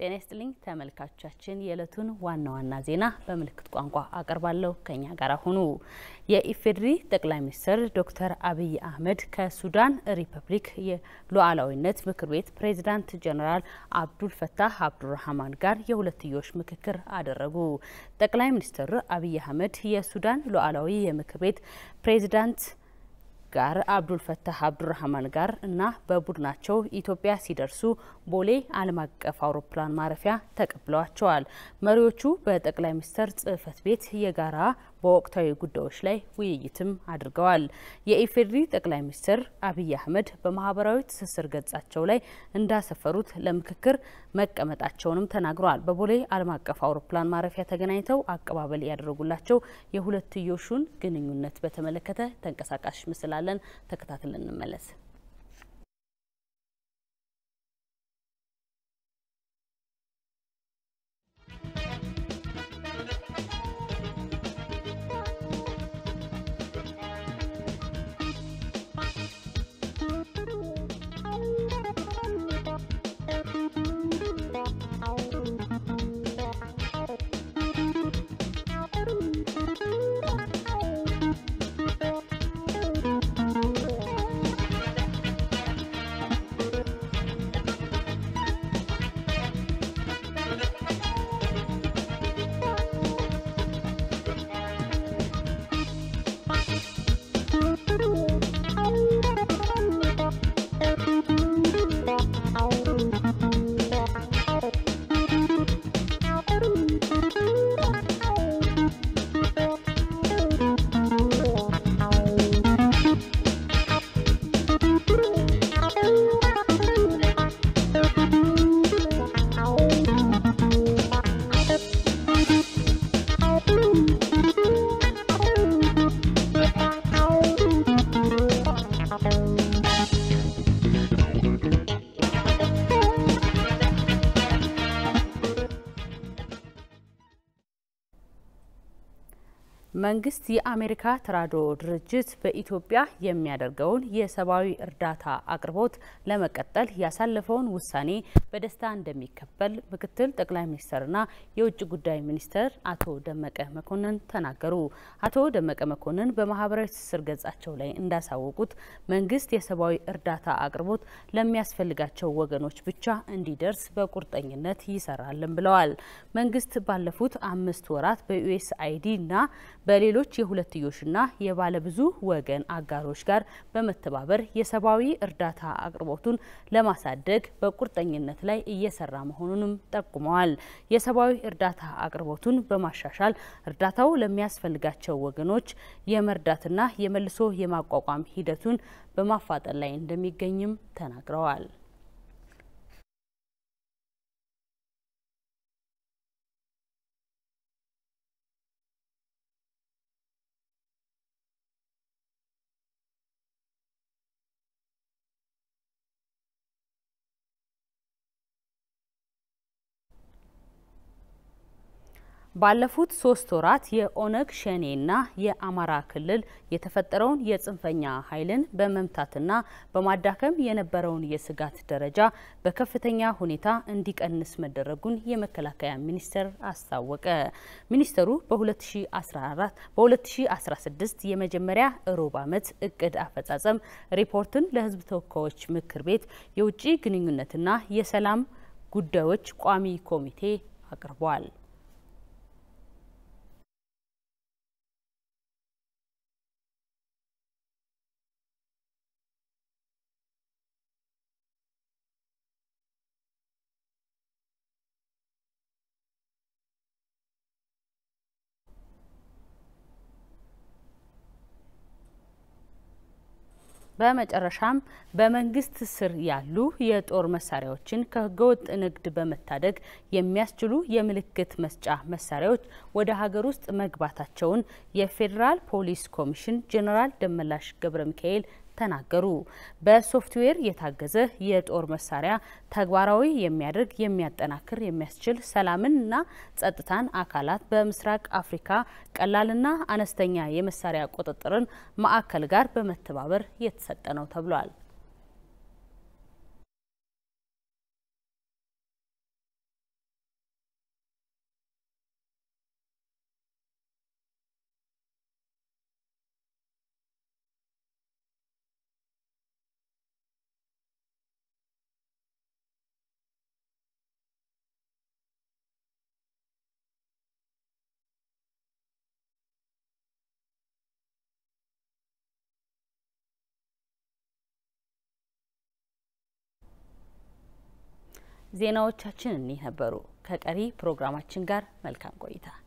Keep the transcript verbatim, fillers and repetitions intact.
ጤና ይስጥልኝ ተመልካቾቻችን የዕለቱን ዋና ዋና ዜና በምልክት ቋንቋ አቀርባለሁ ከኛ ጋር ሆኑ። የኢፌዴሪ ጠቅላይ ሚኒስትር ዶክተር አብይ አህመድ ከሱዳን ሪፐብሊክ የሉዓላዊነት ምክር ቤት ፕሬዝዳንት ጀነራል አብዱል ፈታህ አብዱራህማን ጋር የሁለትዮሽ ምክክር አደረጉ። ጠቅላይ ሚኒስትር አብይ አህመድ የሱዳን ሉዓላዊ የምክር ቤት ፕሬዝዳንት ጋር አብዱል ፈታህ አብዱራህማን ጋር እና በቡድናቸው ኢትዮጵያ ሲደርሱ ቦሌ ዓለም አቀፍ አውሮፕላን ማረፊያ ተቀብለዋቸዋል። መሪዎቹ በጠቅላይ ሚኒስትር ጽህፈት ቤት የጋራ በወቅታዊ ጉዳዮች ላይ ውይይትም አድርገዋል። የኢፌዴሪ ጠቅላይ ሚኒስትር አብይ አህመድ በማህበራዊ ትስስር ገጻቸው ላይ እንዳሰፈሩት ለምክክር መቀመጣቸውንም ተናግረዋል። በቦሌ ዓለም አቀፍ አውሮፕላን ማረፊያ ተገናኝተው አቀባበል ያደረጉላቸው የሁለትዮሹን ግንኙነት በተመለከተ ተንቀሳቃሽ ምስል አለን። ተከታትለን እንመለስ። መንግስት የአሜሪካ ተራድኦ ድርጅት በኢትዮጵያ የሚያደርገውን የሰብአዊ እርዳታ አቅርቦት ለመቀጠል ያሳለፈውን ውሳኔ በደስታ እንደሚቀበል ምክትል ጠቅላይ ሚኒስትርና የውጭ ጉዳይ ሚኒስትር አቶ ደመቀ መኮንን ተናገሩ። አቶ ደመቀ መኮንን በማህበራዊ ትስስር ገጻቸው ላይ እንዳሳወቁት መንግስት የሰብአዊ እርዳታ አቅርቦት ለሚያስፈልጋቸው ወገኖች ብቻ እንዲደርስ በቁርጠኝነት ይሰራልን ብለዋል። መንግስት ባለፉት አምስት ወራት በዩኤስአይዲና በሌሎች የሁለትዮሽና የባለብዙ ወገን አጋሮች ጋር በመተባበር የሰብአዊ እርዳታ አቅርቦቱን ለማሳደግ በቁርጠኝነት ላይ እየሰራ መሆኑንም ጠቁመዋል። የሰብአዊ እርዳታ አቅርቦቱን በማሻሻል እርዳታው ለሚያስፈልጋቸው ወገኖች የመርዳትና የመልሶ የማቋቋም ሂደቱን በማፋጠን ላይ እንደሚገኝም ተናግረዋል። ባለፉት ሶስት ወራት የኦነግ ሸኔና የአማራ ክልል የተፈጠረውን የጽንፈኛ ኃይልን በመምታትና በማዳከም የነበረውን የስጋት ደረጃ በከፍተኛ ሁኔታ እንዲቀንስ መደረጉን የመከላከያ ሚኒስቴር አስታወቀ። ሚኒስቴሩ በ2016 የመጀመሪያ ሩብ ዓመት እቅድ አፈጻጸም ሪፖርትን ለሕዝብ ተወካዮች ምክር ቤት የውጭ ግንኙነትና የሰላም ጉዳዮች ቋሚ ኮሚቴ አቅርቧል። በመጨረሻም በመንግስት ስር ያሉ የጦር መሳሪያዎችን ከህገወጥ ንግድ በመታደግ የሚያስችሉ የምልክት መስጫ መሳሪያዎች ወደ ሀገር ውስጥ መግባታቸውን የፌዴራል ፖሊስ ኮሚሽን ጄኔራል ደመላሽ ገብረ ሚካኤል ተናገሩ። በሶፍትዌር የታገዘ የጦር መሳሪያ ተግባራዊ የሚያደርግ የሚያጠናክር የሚያስችል ሰላምንና ጸጥታን አካላት በምስራቅ አፍሪካ ቀላልና አነስተኛ የመሳሪያ ቁጥጥርን ማዕከል ጋር በመተባበር የተሰጠ ነው ተብሏል። ዜናዎቻችን እኒ ነበሩ። ከቀሪ ፕሮግራማችን ጋር መልካም ቆይታ